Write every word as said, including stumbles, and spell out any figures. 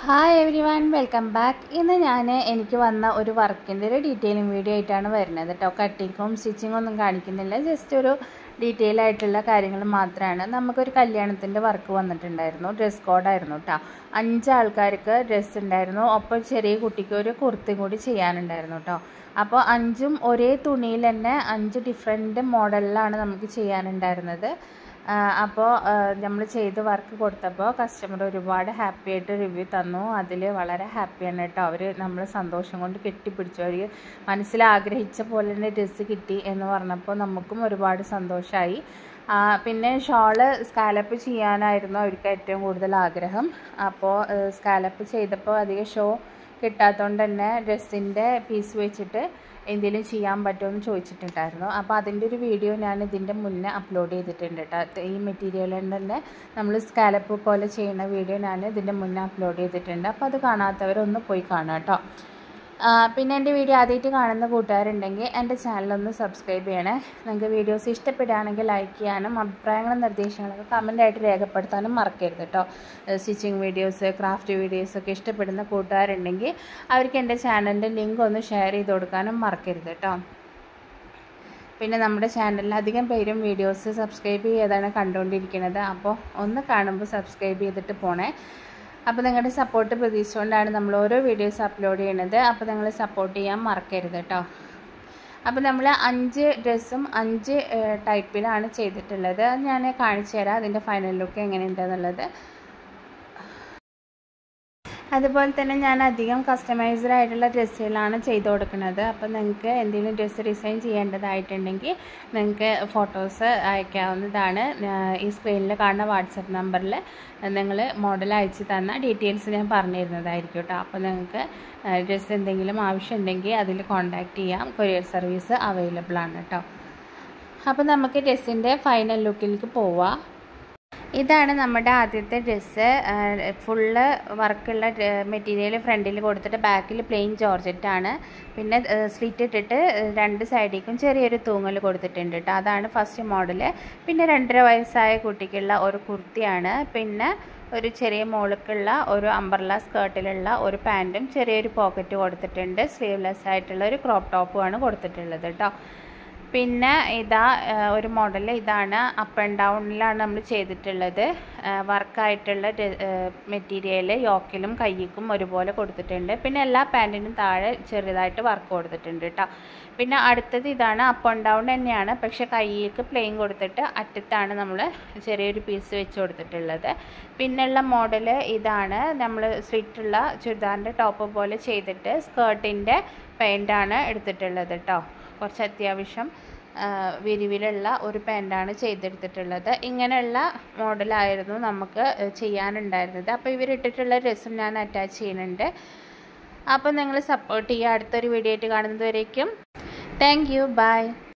Hi everyone welcome back. ഇന്ന് ഞാൻ എനിക്ക് വന്ന ഒരു വർക്കിൻ്റെ ഒരു ഡീറ്റെയിലിംഗ് വീഡിയോ ആയിട്ടാണ് വരുന്നത് കേട്ടോ. കട്ടിങ്ങും സ്റ്റിച്ചിങ്ങും ഒന്നും കാണിക്കുന്നില്ല, ജസ്റ്റ് ഒരു ഡീറ്റെയിൽ ആയിട്ടുള്ള കാര്യങ്ങൾ മാത്രമാണ്. നമുക്കൊരു കല്യാണത്തിൻ്റെ വർക്ക് വന്നിട്ടുണ്ടായിരുന്നു, ഡ്രസ് കോഡായിരുന്നു കേട്ടോ. അഞ്ച് ആൾക്കാർക്ക് ഡ്രസ്സ് ഉണ്ടായിരുന്നു, ഒപ്പം ചെറിയ കുട്ടിക്ക് ഒരു കുർത്തി കൂടി ചെയ്യാനുണ്ടായിരുന്നു കേട്ടോ. അപ്പോൾ അഞ്ചും ഒരേ തുണിയിൽ തന്നെ അഞ്ച് ഡിഫറെൻറ്റ് മോഡലിലാണ് നമുക്ക് ചെയ്യാനുണ്ടായിരുന്നത്. അപ്പോൾ നമ്മൾ ചെയ്ത് വർക്ക് കൊടുത്തപ്പോൾ കസ്റ്റമർ ഒരുപാട് ഹാപ്പി ആയിട്ട് റിവ്യൂ തന്നു. അതിൽ വളരെ ഹാപ്പിയാണ് കേട്ടോ. അവർ നമ്മൾ സന്തോഷം കൊണ്ട് കെട്ടിപ്പിടിച്ചു. അവർ മനസ്സിൽ ആഗ്രഹിച്ച പോലെ തന്നെ ഡ്രസ്സ് കിട്ടി എന്ന് പറഞ്ഞപ്പോൾ നമുക്കും ഒരുപാട് സന്തോഷമായി. പിന്നെ ഷോള് സ്കാലപ്പ് ചെയ്യാനായിരുന്നു അവർക്ക് ഏറ്റവും കൂടുതൽ ആഗ്രഹം. അപ്പോൾ സ്കാലപ്പ് ചെയ്തപ്പോൾ അധികം ഷോ കിട്ടാത്തതുകൊണ്ട് തന്നെ ഡ്രസ്സിൻ്റെ പീസ് വെച്ചിട്ട് എന്തെങ്കിലും ചെയ്യാൻ പറ്റുമെന്ന് ചോദിച്ചിട്ടുണ്ടായിരുന്നു. അപ്പോൾ അതിൻ്റെ ഒരു വീഡിയോ ഞാൻ ഇതിൻ്റെ മുന്നേ അപ്ലോഡ് ചെയ്തിട്ടുണ്ട് കേട്ടോ. ഈ മെറ്റീരിയൽ തന്നെ നമ്മൾ സ്കാലപ്പ് പോലെ ചെയ്യുന്ന വീഡിയോ ഞാൻ ഇതിൻ്റെ മുന്നേ അപ്ലോഡ് ചെയ്തിട്ടുണ്ട്. അപ്പോൾ അത് കാണാത്തവരൊന്ന് പോയി കാണാം കേട്ടോ. പിന്നെ എൻ്റെ വീഡിയോ ആദ്യമായിട്ട് കാണുന്ന കൂട്ടുകാരുണ്ടെങ്കിൽ എൻ്റെ ചാനലൊന്ന് സബ്സ്ക്രൈബ് ചെയ്യണേ. നിങ്ങൾക്ക് വീഡിയോസ് ഇഷ്ടപ്പെടുകയാണെങ്കിൽ ലൈക്ക് ചെയ്യാനും അഭിപ്രായങ്ങളും നിർദ്ദേശങ്ങളൊക്കെ കമൻ്റായിട്ട് രേഖപ്പെടുത്താനും മറക്കരുത് കേട്ടോ. സ്റ്റിച്ചിങ് വീഡിയോസ്, ക്രാഫ്റ്റ് വീഡിയോസൊക്കെ ഇഷ്ടപ്പെടുന്ന കൂട്ടുകാരുണ്ടെങ്കിൽ അവർക്ക് എൻ്റെ ചാനലിൻ്റെ ലിങ്ക് ഒന്ന് ഷെയർ ചെയ്ത് കൊടുക്കാനും മറക്കരുത് കേട്ടോ. പിന്നെ നമ്മുടെ ചാനലിൽ അധികം പേരും വീഡിയോസ് സബ്സ്ക്രൈബ് ചെയ്താണ് കണ്ടുകൊണ്ടിരിക്കുന്നത്. അപ്പോൾ ഒന്ന് കാണുമ്പോൾ സബ്സ്ക്രൈബ് ചെയ്തിട്ട് പോണേ. അപ്പോൾ നിങ്ങളുടെ സപ്പോർട്ട് പ്രതീക്ഷിച്ചുകൊണ്ടാണ് നമ്മൾ ഓരോ വീഡിയോസ് അപ്ലോഡ് ചെയ്യുന്നത്. അപ്പോൾ നിങ്ങൾ സപ്പോർട്ട് ചെയ്യാൻ മറക്കരുത് കേട്ടോ. അപ്പോൾ നമ്മൾ അഞ്ച് ഡ്രസ്സും അഞ്ച് ടൈപ്പിലാണ് ചെയ്തിട്ടുള്ളത്. അത് ഞാൻ കാണിച്ചു തരാം അതിൻ്റെ ഫൈനൽ ലുക്ക് എങ്ങനെയുണ്ടെന്നുള്ളത്. അതുപോലെ തന്നെ ഞാൻ അധികം കസ്റ്റമൈസ്ഡ് ആയിട്ടുള്ള ഡ്രസ്സുകളാണ് ചെയ്ത് കൊടുക്കുന്നത്. അപ്പോൾ നിങ്ങൾക്ക് എന്തെങ്കിലും ഡ്രസ്സ് ഡിസൈൻ ചെയ്യേണ്ടതായിട്ടുണ്ടെങ്കിൽ നിങ്ങൾക്ക് ഫോട്ടോസ് അയക്കാവുന്നതാണ്. ഈ സ്ക്രീനിൽ കാണുന്ന വാട്സപ്പ് നമ്പറിൽ നിങ്ങൾ മോഡൽ അയച്ചു തന്ന ഡീറ്റെയിൽസ് ഞാൻ പറഞ്ഞു തരുന്നതായിരിക്കും കേട്ടോ. അപ്പോൾ നിങ്ങൾക്ക് ഡ്രസ്സ് എന്തെങ്കിലും ആവശ്യമുണ്ടെങ്കിൽ അതിൽ കോൺടാക്റ്റ് ചെയ്യാം. കൊറിയർ സർവീസ് അവൈലബിൾ ആണ് കേട്ടോ. അപ്പോൾ നമുക്ക് ഡ്രസ്സിൻ്റെ ഫൈനൽ ലുക്കിലേക്ക് പോവാം. ഇതാണ് നമ്മുടെ ആദ്യത്തെ ഡ്രസ്സ്. ഫുള്ള് വർക്കുള്ള മെറ്റീരിയൽ ഫ്രണ്ടിൽ കൊടുത്തിട്ട് ബാക്കിൽ പ്ലെയിൻ ജോർജറ്റാണ്. പിന്നെ സ്ലിറ്റ് ഇട്ടിട്ട് രണ്ട് സൈഡിലേക്കും ചെറിയൊരു തൂങ്ങൽ കൊടുത്തിട്ടുണ്ട് കേട്ടോ. അതാണ് ഫസ്റ്റ് മോഡൽ. പിന്നെ രണ്ടര വയസ്സായ കുട്ടിക്കുള്ള ഒരു കുർത്തിയാണ്. പിന്നെ ഒരു ചെറിയ മോൾക്കുള്ള ഒരു അംബ്രല്ല സ്കേർട്ടിലുള്ള ഒരു പാൻറ്റും ചെറിയൊരു പോക്കറ്റ് കൊടുത്തിട്ടുണ്ട്. സ്ലീവ്ലെസ് ആയിട്ടുള്ള ഒരു ക്രോപ്പ് ടോപ്പുമാണ് കൊടുത്തിട്ടുള്ളത് കേട്ടോ. പിന്നെ ഇതാ ഒരു മോഡൽ, ഇതാണ് അപ്പ് ആൻഡ് ഡൗണിലാണ് നമ്മൾ ചെയ്തിട്ടുള്ളത്. വർക്കായിട്ടുള്ള മെറ്റീരിയൽ യോക്കിലും കയ്യിക്കും ഒരുപോലെ കൊടുത്തിട്ടുണ്ട്. പിന്നെ എല്ലാ പാൻറ്റിനും താഴെ ചെറുതായിട്ട് വർക്ക് കൊടുത്തിട്ടുണ്ട് കേട്ടോ. പിന്നെ അടുത്തത് ഇതാണ് അപ്പ് ആൻഡ് ഡൗൺ തന്നെയാണ്, പക്ഷേ കയ്യിക്ക് പ്ലെയിൻ കൊടുത്തിട്ട് അറ്റത്താണ് നമ്മൾ ചെറിയൊരു പീസ് വെച്ച് കൊടുത്തിട്ടുള്ളത്. പിന്നെയുള്ള മോഡൽ ഇതാണ്, നമ്മൾ സ്ലിറ്റുള്ള ചുരിദാറിൻ്റെ ടോപ്പ് പോലെ ചെയ്തിട്ട് സ്കേർട്ടിൻ്റെ പെയിൻ്റാണ് എടുത്തിട്ടുള്ളത് കേട്ടോ. കുറച്ച് അത്യാവശ്യം വിരിവിലുള്ള ഒരു പാൻറ്റാണ് ചെയ്തെടുത്തിട്ടുള്ളത്. ഇങ്ങനെയുള്ള മോഡലായിരുന്നു നമുക്ക് ചെയ്യാനുണ്ടായിരുന്നത്. അപ്പോൾ ഇവരിട്ടിട്ടുള്ള ഡ്രസ്സും ഞാൻ അറ്റാച്ച് ചെയ്യുന്നുണ്ട്. അപ്പോൾ നിങ്ങൾ സപ്പോർട്ട് ചെയ്യുക. അടുത്തൊരു വീഡിയോ ആയിട്ട് കാണുന്നത് വരേക്കും താങ്ക് യു, ബൈ.